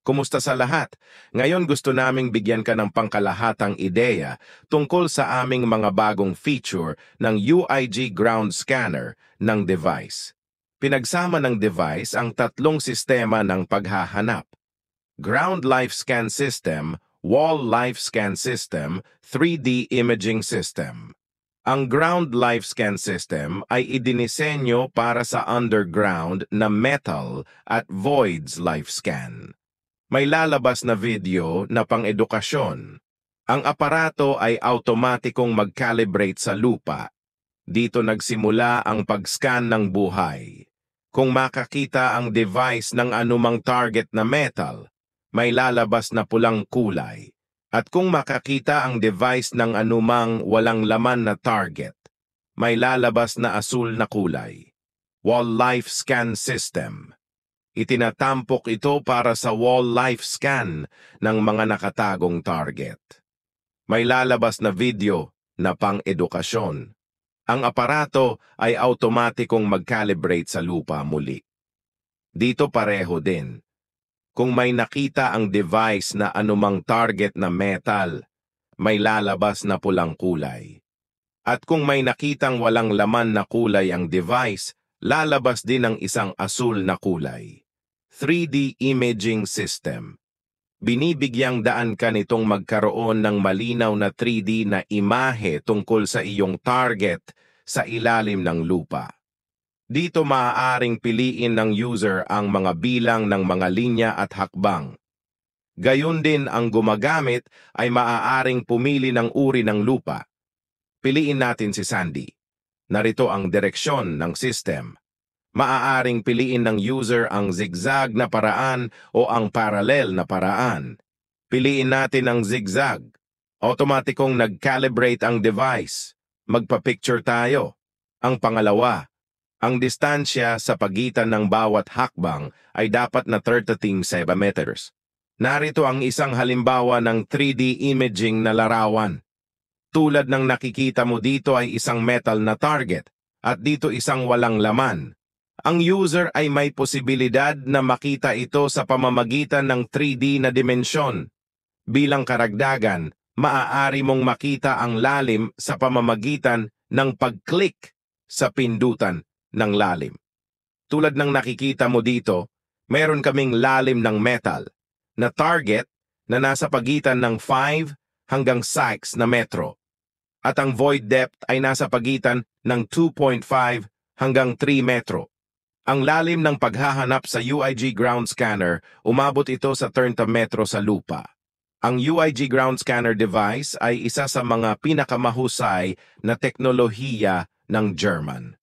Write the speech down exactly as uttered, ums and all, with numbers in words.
Kumusta sa lahat? Ngayon gusto naming bigyan ka ng pangkalahatang ideya tungkol sa aming mga bagong feature ng U I G Ground Scanner ng device. Pinagsama ng device ang tatlong sistema ng paghahanap: Ground Life Scan System, Wall Life Scan System, three D Imaging System. Ang Ground Life Scan System ay idinisenyo para sa underground na metal at voids life scan. May lalabas na video na pang-edukasyon. Ang aparato ay automatikong mag-calibrate sa lupa. Dito nagsimula ang pag-scan ng buhay. Kung makakita ang device ng anumang target na metal, may lalabas na pulang kulay. At kung makakita ang device ng anumang walang laman na target, may lalabas na asul na kulay. Wall Life Scan System. Itinatampok ito para sa wall life scan ng mga nakatagong target. May lalabas na video na pang-edukasyon. Ang aparato ay automatikong mag-calibrate sa lupa muli. Dito pareho din. Kung may nakita ang device na anumang target na metal, may lalabas na pulang kulay. At kung may nakitang walang laman na kulay ang device, lalabas din ang isang asul na kulay. three D Imaging System. Binibigyang daan ka nitong magkaroon ng malinaw na three D na imahe tungkol sa iyong target sa ilalim ng lupa. Dito maaaring piliin ng user ang mga bilang ng mga linya at hakbang. Gayon din ang gumagamit ay maaaring pumili ng uri ng lupa. Piliin natin si Sandy. Narito ang direksyon ng system. Maaaring piliin ng user ang zigzag na paraan o ang parallel na paraan. Piliin natin ang zigzag. Automatikong nag-calibrate ang device. Magpa-picture tayo. Ang pangalawa, ang distansya sa pagitan ng bawat hakbang ay dapat na thirty-seven meters. Narito ang isang halimbawa ng three D imaging na larawan. Tulad ng nakikita mo dito ay isang metal na target at dito isang walang laman. Ang user ay may posibilidad na makita ito sa pamamagitan ng three D na dimensyon. Bilang karagdagan, maaari mong makita ang lalim sa pamamagitan ng pag-click sa pindutan ng lalim. Tulad ng nakikita mo dito, meron kaming lalim ng metal na target na nasa pagitan ng five hanggang six na metro. At ang void depth ay nasa pagitan ng two point five hanggang three metro. Ang lalim ng paghahanap sa U I G Ground Scanner, umabot ito sa thirty metro sa lupa. Ang U I G Ground Scanner device ay isa sa mga pinakamahusay na teknolohiya ng German.